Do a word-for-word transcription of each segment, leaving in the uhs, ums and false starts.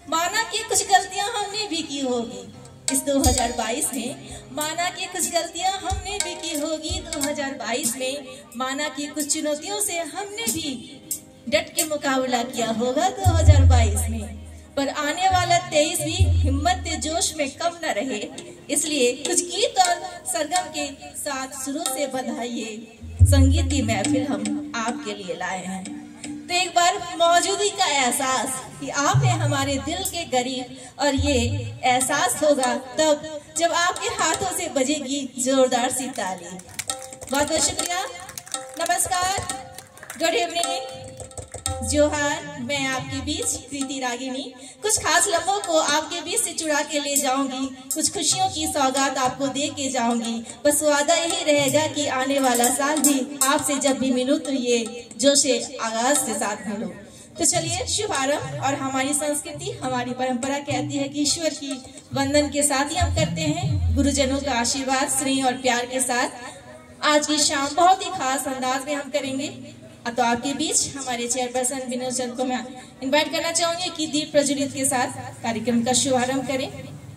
माना कि कुछ गलतियां हमने भी की होगी इस दो हज़ार बाईस में, माना कि कुछ गलतियां हमने भी की होगी दो हज़ार बाईस में, माना कि कुछ चुनौतियों से हमने भी डट के मुकाबला किया होगा दो हज़ार बाईस में, पर आने वाला तेईस भी हिम्मत के जोश में कम न रहे। इसलिए कुछ गीत और सरगम के साथ शुरू से बधाइए संगीत की महफिल हम आपके लिए लाए हैं। तो एक बार मौजूदगी का एहसास कि आप हैं हमारे दिल के करीब, और ये एहसास होगा तब जब आपके हाथों से बजेगी जोरदार सी ताली। बहुत बहुत शुक्रिया, नमस्कार, गुड इवनिंग, जोहार। मैं आपके बीच कृति रागिनी कुछ खास लम्हों को आपके बीच से चुरा के ले जाऊंगी, कुछ खुशियों की सौगात आपको दे के जाऊंगी। बस वादा यही रहेगा कि आने वाला साल भी आपसे जब भी मिलूं तो ये जोशे आगाज के साथ मिलूं। तो चलिए शुभारंभ। और हमारी संस्कृति, हमारी परंपरा कहती है कि ईश्वर की वंदन के साथ ही हम करते हैं, गुरुजनों का आशीर्वाद, स्नेह और प्यार के साथ आज की शाम बहुत ही खास अंदाज में हम करेंगे। तो आपके बीच हमारे चेयरपर्सन विनोद चंद को मैं इनवाइट करना चाहूंगी कि दीप प्रज्वलित के साथ कार्यक्रम का शुभारंभ करें।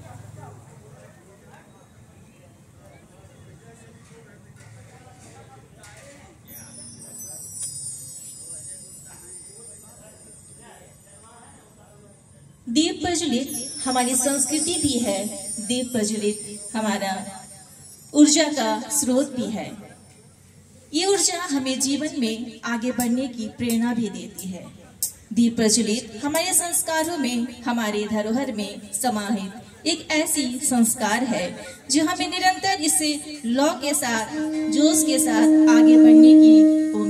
दीप प्रज्वलित हमारी संस्कृति भी है, दीप प्रज्वलित हमारा ऊर्जा का स्रोत भी है। ये ऊर्जा हमें जीवन में आगे बढ़ने की प्रेरणा भी देती है। दीप प्रज्वलित हमारे संस्कारों में, हमारे धरोहर में समाहित एक ऐसी संस्कार है जो हमें निरंतर इसे लौ के साथ, जोश के साथ आगे बढ़ने की